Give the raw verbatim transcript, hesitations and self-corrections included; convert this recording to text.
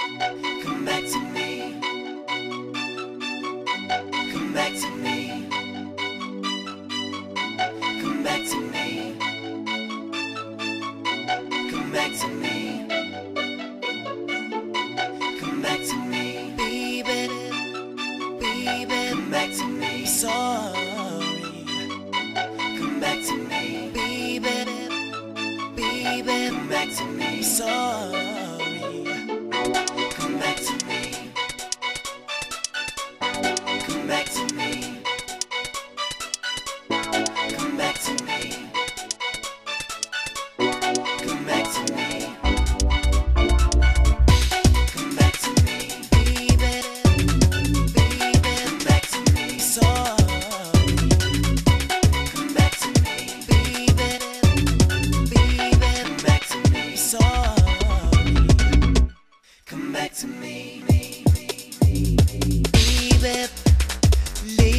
Come back to me. Come back to me. Come back to me. Come back to me. Come back to me. Baby, baby, come back to me. Sorry. Come back to me. Baby, baby, come back to me. Sorry. Come back to me. Come back to me. Come back to me. Come back to me. Come back to me. Baby, baby, come back to me. Sorry. Come back to me. Baby, baby, come back to me. Sorry. Come back to me. Baby,